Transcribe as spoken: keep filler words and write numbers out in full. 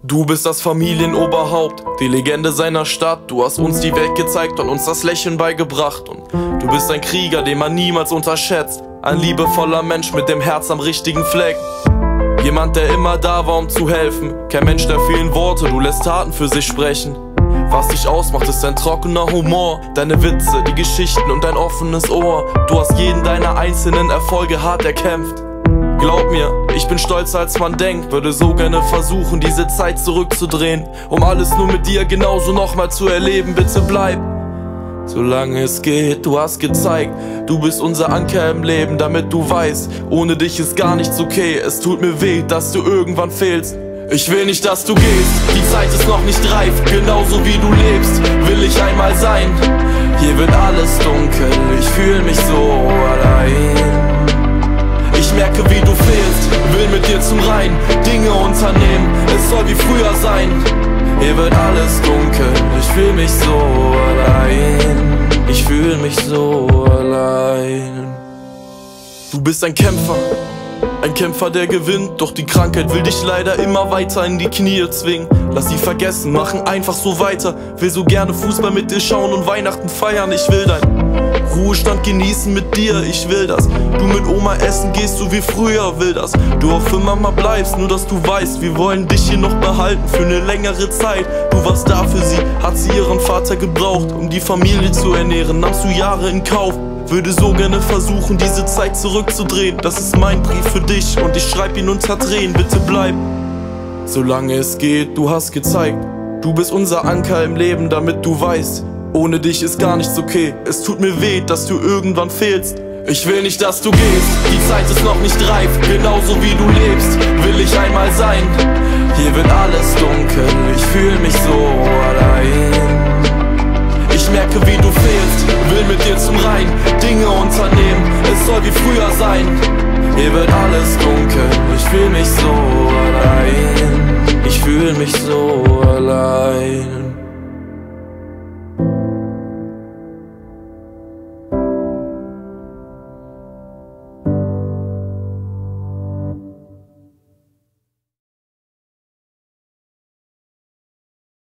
Du bist das Familienoberhaupt, die Legende seiner Stadt. Du hast uns die Welt gezeigt und uns das Lächeln beigebracht. Und du bist ein Krieger, den man niemals unterschätzt. Ein liebevoller Mensch mit dem Herz am richtigen Fleck. Jemand, der immer da war, um zu helfen. Kein Mensch der vielen Worte, du lässt Taten für sich sprechen. Was dich ausmacht, ist dein trockener Humor, deine Witze, die Geschichten und dein offenes Ohr. Du hast jeden deiner einzelnen Erfolge hart erkämpft. Glaub mir, ich bin stolzer als man denkt. Würde so gerne versuchen, diese Zeit zurückzudrehen, um alles nur mit dir genauso nochmal zu erleben. Bitte bleib, solange es geht. Du hast gezeigt, du bist unser Anker im Leben, damit du weißt, ohne dich ist gar nichts okay. Es tut mir weh, dass du irgendwann fehlst. Ich will nicht, dass du gehst, die Zeit ist noch nicht reif. Genauso wie du lebst, will ich einmal sein. Hier wird alles dunkel, ich fühl mich so allein. Ich merke, wie du fehlst, will mit dir zum Rhein Dinge unternehmen, es soll wie früher sein. Hier wird alles dunkel, ich fühl mich so allein. Ich fühl mich so allein. Du bist ein Kämpfer, ein Kämpfer, der gewinnt. Doch die Krankheit will dich leider immer weiter in die Knie zwingen. Lass sie vergessen, machen einfach so weiter. Will so gerne Fußball mit dir schauen und Weihnachten feiern. Ich will dein Ruhestand genießen mit dir, ich will das. Du mit Oma essen gehst, so wie früher, will das. Du auch für Mama bleibst, nur dass du weißt, wir wollen dich hier noch behalten für eine längere Zeit. Du warst da für sie, hat sie ihren Vater gebraucht, um die Familie zu ernähren, nahmst du Jahre in Kauf. Würde so gerne versuchen, diese Zeit zurückzudrehen. Das ist mein Brief für dich und ich schreib ihn unter Tränen. Bitte bleib, solange es geht. Du hast gezeigt, du bist unser Anker im Leben, damit du weißt, ohne dich ist gar nichts okay. Es tut mir weh, dass du irgendwann fehlst. Ich will nicht, dass du gehst, die Zeit ist noch nicht reif. Genauso wie du lebst, will ich einmal sein. Hier wird alles dunkel, ich fühl mich so allein. Ich merke, wie du fehlst, will mit dir zum Rhein Dinge unternehmen, es soll wie früher sein. Hier wird alles dunkel, ich fühl mich so allein. Ich fühl mich so allein.